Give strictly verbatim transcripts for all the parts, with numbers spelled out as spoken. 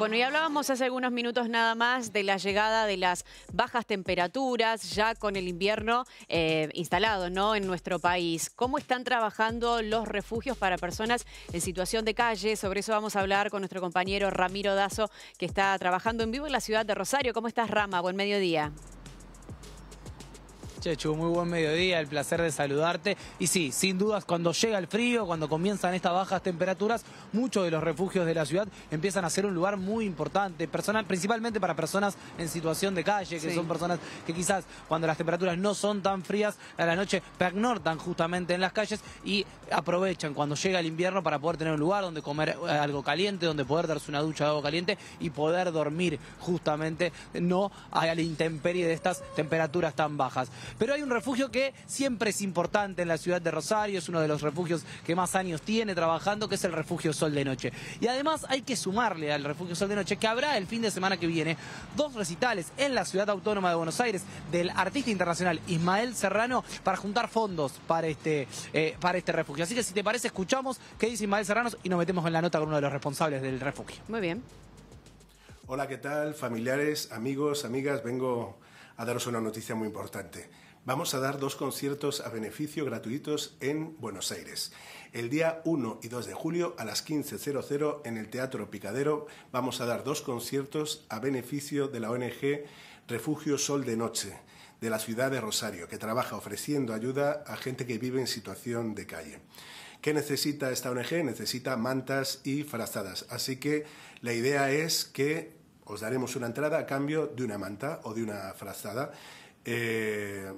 Bueno, y hablábamos hace algunos minutos nada más de la llegada de las bajas temperaturas, ya con el invierno eh, instalado, ¿no?, en nuestro país. ¿Cómo están trabajando los refugios para personas en situación de calle? Sobre eso vamos a hablar con nuestro compañero Ramiro Dazo, que está trabajando en vivo en la ciudad de Rosario. ¿Cómo estás, Rama? Buen mediodía. Chechu, muy buen mediodía, el placer de saludarte. Y sí, sin dudas, cuando llega el frío, cuando comienzan estas bajas temperaturas, muchos de los refugios de la ciudad empiezan a ser un lugar muy importante, personal, principalmente para personas en situación de calle, que sí. son personas que quizás cuando las temperaturas no son tan frías, a la noche pernoctan justamente en las calles y aprovechan cuando llega el invierno para poder tener un lugar donde comer algo caliente, donde poder darse una ducha de agua caliente y poder dormir justamente, no a la intemperie de estas temperaturas tan bajas. Pero hay un refugio que siempre es importante en la ciudad de Rosario, es uno de los refugios que más años tiene trabajando, que es el Refugio Sol de Noche. Y además hay que sumarle al Refugio Sol de Noche que habrá el fin de semana que viene dos recitales en la Ciudad Autónoma de Buenos Aires del artista internacional Ismael Serrano para juntar fondos para este, eh, para este refugio. Así que si te parece, escuchamos qué dice Ismael Serrano y nos metemos en la nota con uno de los responsables del refugio. Muy bien. Hola, ¿qué tal? Familiares, amigos, amigas, vengo a daros una noticia muy importante. Vamos a dar dos conciertos a beneficio gratuitos en Buenos Aires. El día uno y dos de julio a las quince horas en el Teatro Picadero vamos a dar dos conciertos a beneficio de la O N G Refugio Sol de Noche de la ciudad de Rosario, que trabaja ofreciendo ayuda a gente que vive en situación de calle. ¿Qué necesita esta O N G? Necesita mantas y frazadas. Así que la idea es que os daremos una entrada a cambio de una manta o de una frazada. Eh,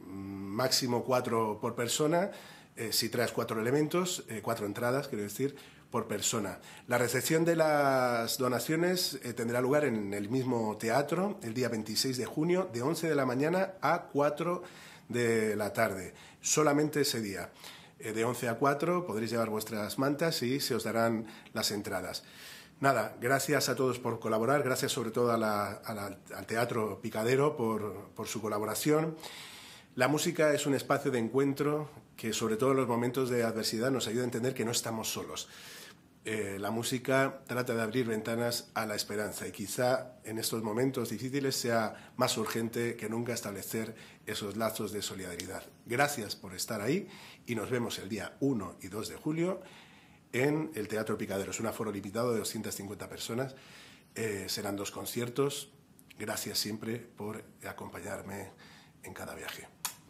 máximo cuatro por persona, eh, si traes cuatro elementos, eh, cuatro entradas, quiero decir, por persona. La recepción de las donaciones eh, tendrá lugar en el mismo teatro el día veintiséis de junio, de once de la mañana a cuatro de la tarde, solamente ese día. Eh, de once a cuatro podréis llevar vuestras mantas y se os darán las entradas. Nada, gracias a todos por colaborar, gracias sobre todo a la, a la, al Teatro Picadero por, por su colaboración. La música es un espacio de encuentro que, sobre todo en los momentos de adversidad, nos ayuda a entender que no estamos solos. Eh, la música trata de abrir ventanas a la esperanza y quizá en estos momentos difíciles sea más urgente que nunca establecer esos lazos de solidaridad. Gracias por estar ahí y nos vemos el día uno y dos de julio en el Teatro Picadero. Es un aforo limitado de doscientas cincuenta personas. Eh, serán dos conciertos. Gracias siempre por acompañarme en cada viaje.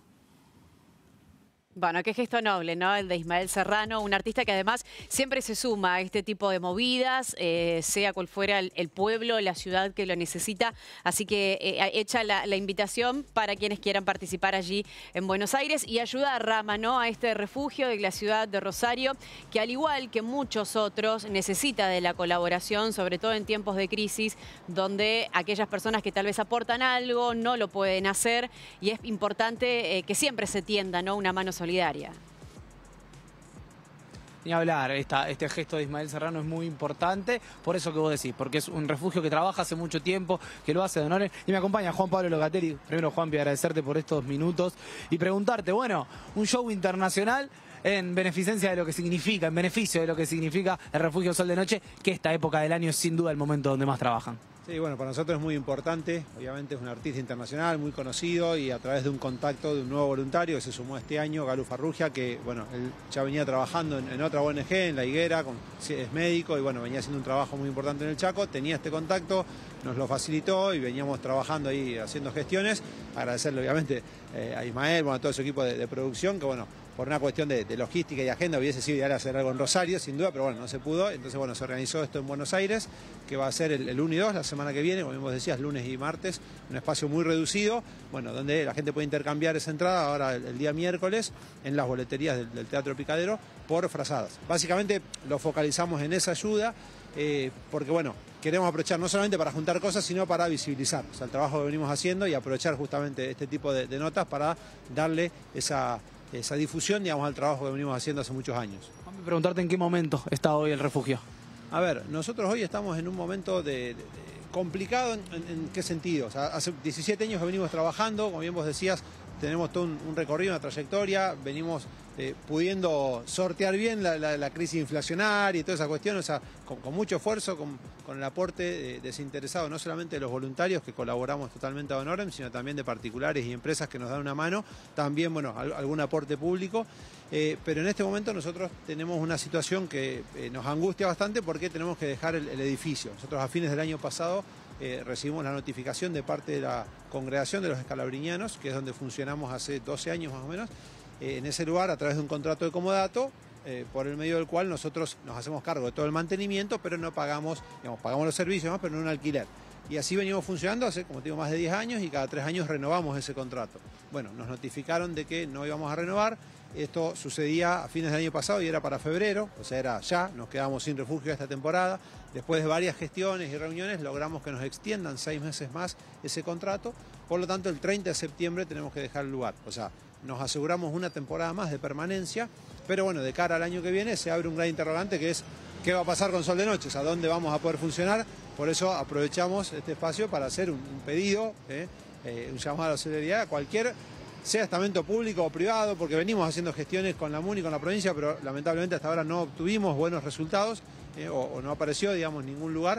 Bueno, qué gesto noble, ¿no? El de Ismael Serrano, un artista que además siempre se suma a este tipo de movidas, eh, sea cual fuera el, el pueblo, la ciudad que lo necesita. Así que eh, echa la, la invitación para quienes quieran participar allí en Buenos Aires y ayuda a Rama, ¿no?, a este refugio de la ciudad de Rosario, que al igual que muchos otros necesita de la colaboración, sobre todo en tiempos de crisis, donde aquellas personas que tal vez aportan algo no lo pueden hacer y es importante eh, que siempre se tienda, ¿no?, una mano solidaria. Solidaria. Ni hablar, esta, este gesto de Ismael Serrano es muy importante, por eso que vos decís, porque es un refugio que trabaja hace mucho tiempo, que lo hace de honores. Y me acompaña Juan Pablo Locatelli. Primero, Juanpi, agradecerte por estos minutos y preguntarte, bueno, un show internacional en beneficencia de lo que significa, en beneficio de lo que significa el Refugio Sol de Noche, que esta época del año es sin duda el momento donde más trabajan. Sí, bueno, para nosotros es muy importante, obviamente es un artista internacional muy conocido y a través de un contacto de un nuevo voluntario que se sumó este año, Galo Farrugia, que bueno, él ya venía trabajando en, en otra O N G, en La Higuera, con, es médico y bueno, venía haciendo un trabajo muy importante en el Chaco, tenía este contacto, nos lo facilitó y veníamos trabajando ahí haciendo gestiones. Agradecerle obviamente eh, a Ismael, bueno, a todo su equipo de, de producción, que bueno, por una cuestión de, de logística y agenda hubiese sido ideal hacer algo en Rosario, sin duda, pero bueno, no se pudo. Entonces, bueno, se organizó esto en Buenos Aires, que va a ser el, el uno y dos, la semana que viene, como vos decías, lunes y martes, un espacio muy reducido, bueno, donde la gente puede intercambiar esa entrada ahora el, el día miércoles en las boleterías del, del Teatro Picadero por frazadas. Básicamente lo focalizamos en esa ayuda, eh, porque bueno, queremos aprovechar no solamente para juntar cosas, sino para visibilizar, o sea, el trabajo que venimos haciendo y aprovechar justamente este tipo de, de notas para darle esa... esa difusión, digamos, al trabajo que venimos haciendo hace muchos años. Vamos a preguntarte en qué momento está hoy el refugio. A ver, nosotros hoy estamos en un momento de, de, de complicado, en, en, ¿en qué sentido? O sea, hace diecisiete años que venimos trabajando, como bien vos decías, tenemos todo un, un recorrido, una trayectoria, venimos eh, pudiendo sortear bien la, la, la crisis inflacionaria y toda esa cuestión, o sea, con, con mucho esfuerzo, con, con el aporte eh, desinteresado, no solamente de los voluntarios que colaboramos totalmente a Honorem, sino también de particulares y empresas que nos dan una mano, también, bueno, al, algún aporte público. Eh, pero en este momento nosotros tenemos una situación que eh, nos angustia bastante porque tenemos que dejar el, el edificio. Nosotros a fines del año pasado eh, recibimos la notificación de parte de la Congregación de los Escalabrinianos, que es donde funcionamos hace doce años más o menos, eh, en ese lugar a través de un contrato de comodato, eh, por el medio del cual nosotros nos hacemos cargo de todo el mantenimiento, pero no pagamos, digamos, pagamos los servicios, ¿no? Pero no un alquiler. Y así venimos funcionando hace, como te digo, más de diez años y cada tres años renovamos ese contrato. Bueno, nos notificaron de que no íbamos a renovar. Esto sucedía a fines del año pasado y era para febrero, o sea, era ya, nos quedamos sin refugio esta temporada. Después de varias gestiones y reuniones logramos que nos extiendan seis meses más ese contrato. Por lo tanto, el treinta de septiembre tenemos que dejar el lugar. O sea, nos aseguramos una temporada más de permanencia, pero bueno, de cara al año que viene se abre un gran interrogante que es ¿qué va a pasar con Sol de Noches? ¿A dónde vamos a poder funcionar? Por eso aprovechamos este espacio para hacer un, un pedido, eh, eh, un llamado a la solidaridad a cualquier, sea estamento público o privado, porque venimos haciendo gestiones con la MUNI, con la provincia, pero lamentablemente hasta ahora no obtuvimos buenos resultados eh, o, o no apareció, digamos, ningún lugar.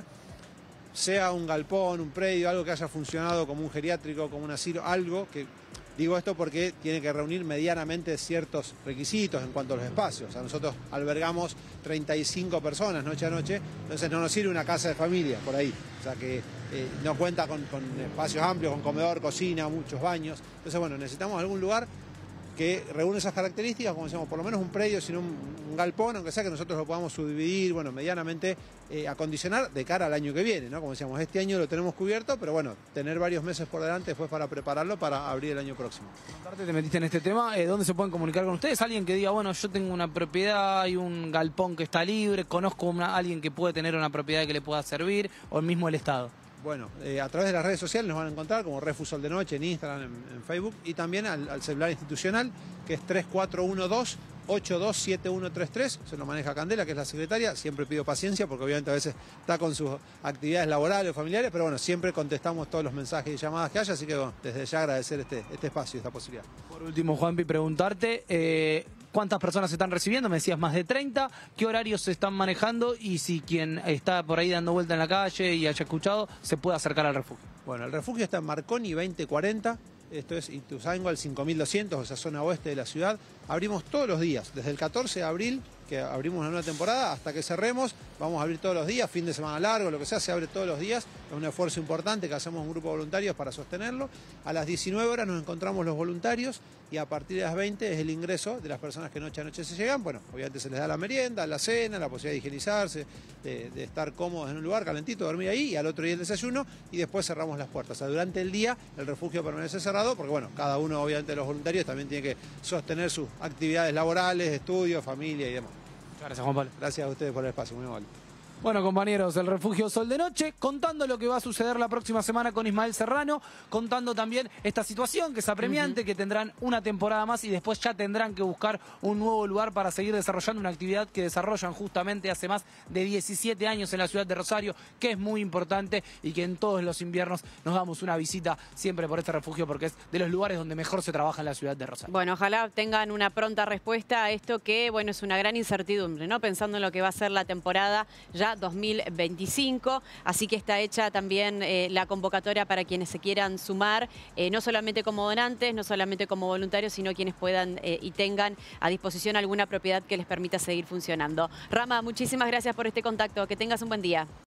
Sea un galpón, un predio, algo que haya funcionado como un geriátrico, como un asilo, algo que... Digo esto porque tiene que reunir medianamente ciertos requisitos en cuanto a los espacios. O sea, nosotros albergamos treinta y cinco personas noche a noche, entonces no nos sirve una casa de familia por ahí. O sea que eh, no cuenta con, con espacios amplios, con comedor, cocina, muchos baños. Entonces, bueno, necesitamos algún lugar que reúne esas características, como decíamos, por lo menos un predio, sino un, un galpón, aunque sea que nosotros lo podamos subdividir, bueno, medianamente eh, acondicionar de cara al año que viene, ¿no? Como decíamos, este año lo tenemos cubierto, pero bueno, tener varios meses por delante después para prepararlo para abrir el año próximo. Aparte te metiste en este tema, eh, ¿dónde se pueden comunicar con ustedes? Alguien que diga, bueno, yo tengo una propiedad, hay un galpón que está libre, conozco a alguien que puede tener una propiedad que le pueda servir, o el mismo el Estado. Bueno, eh, a través de las redes sociales nos van a encontrar como Refus Sol de Noche en Instagram, en, en Facebook, y también al, al celular institucional, que es tres cuatro uno dos, ocho dos siete uno tres tres, se lo maneja Candela, que es la secretaria. Siempre pido paciencia porque obviamente a veces está con sus actividades laborales o familiares, pero bueno, siempre contestamos todos los mensajes y llamadas que haya, así que bueno, desde ya agradecer este, este espacio, esta posibilidad. Por último, Juanpi, preguntarte... Eh... ¿Cuántas personas se están recibiendo? Me decías más de treinta. ¿Qué horarios se están manejando? Y si quien está por ahí dando vuelta en la calle y haya escuchado, se puede acercar al refugio. Bueno, el refugio está en Marconi veinte cuarenta. Esto es Ituzaingó al cinco mil doscientos, o sea, zona oeste de la ciudad. Abrimos todos los días, desde el catorce de abril, que abrimos una nueva temporada, hasta que cerremos. Vamos a abrir todos los días, fin de semana largo, lo que sea, se abre todos los días. Es un esfuerzo importante que hacemos un grupo de voluntarios para sostenerlo. A las diecinueve horas nos encontramos los voluntarios y a partir de las veinte es el ingreso de las personas que noche a noche se llegan. Bueno, obviamente se les da la merienda, la cena, la posibilidad de higienizarse, de, de estar cómodos en un lugar calentito, dormir ahí, y al otro día el desayuno, y después cerramos las puertas. O sea, durante el día el refugio permanece cerrado porque, bueno, cada uno, obviamente, de los voluntarios también tiene que sostener sus actividades laborales, estudios, familia y demás. Muchas gracias, Juan Pablo. Gracias a ustedes por el espacio, muy amable. Bueno, compañeros, el Refugio Sol de Noche, contando lo que va a suceder la próxima semana con Ismael Serrano, contando también esta situación que es apremiante, uh-huh. que tendrán una temporada más y después ya tendrán que buscar un nuevo lugar para seguir desarrollando una actividad que desarrollan justamente hace más de diecisiete años en la ciudad de Rosario, que es muy importante y que en todos los inviernos nos damos una visita siempre por este refugio porque es de los lugares donde mejor se trabaja en la ciudad de Rosario. Bueno, ojalá tengan una pronta respuesta a esto que, bueno, es una gran incertidumbre, ¿no? Pensando en lo que va a ser la temporada ya dos mil veinticinco, así que está hecha también eh, la convocatoria para quienes se quieran sumar, eh, no solamente como donantes, no solamente como voluntarios, sino quienes puedan eh, y tengan a disposición alguna propiedad que les permita seguir funcionando. Rama, muchísimas gracias por este contacto, que tengas un buen día.